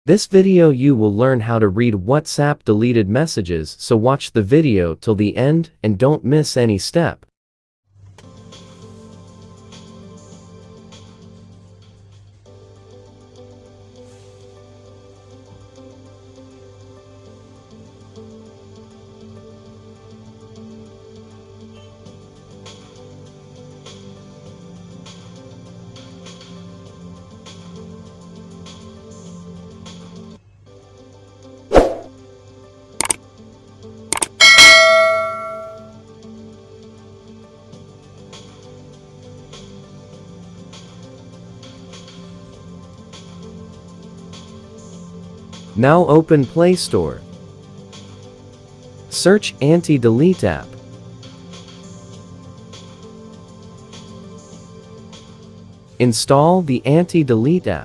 This video you will learn how to read WhatsApp deleted messages, so watch the video till the end and don't miss any step. Now open Play Store. Search Anti-Delete app. Install the Anti-Delete app.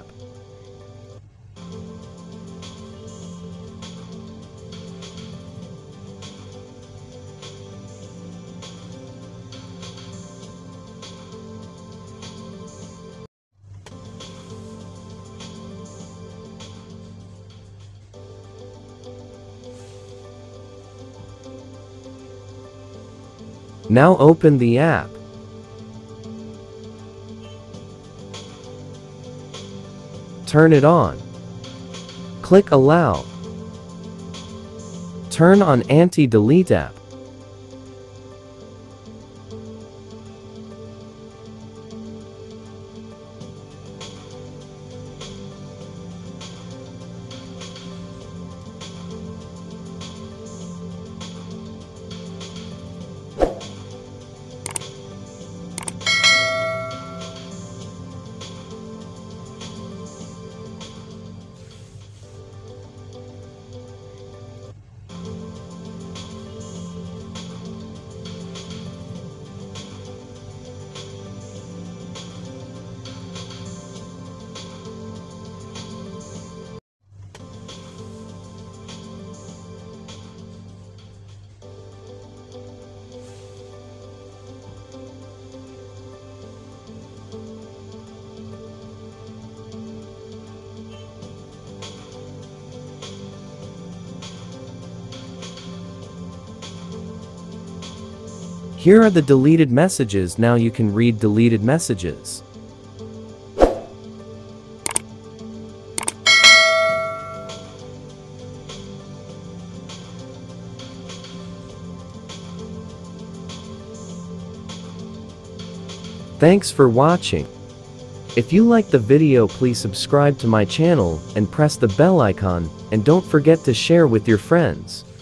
Now open the app. Turn it on. Click Allow. Turn on Anti-Delete app. Here are the deleted messages. Now you can read deleted messages. Thanks for watching. If you like the video, please subscribe to my channel and press the bell icon, and don't forget to share with your friends.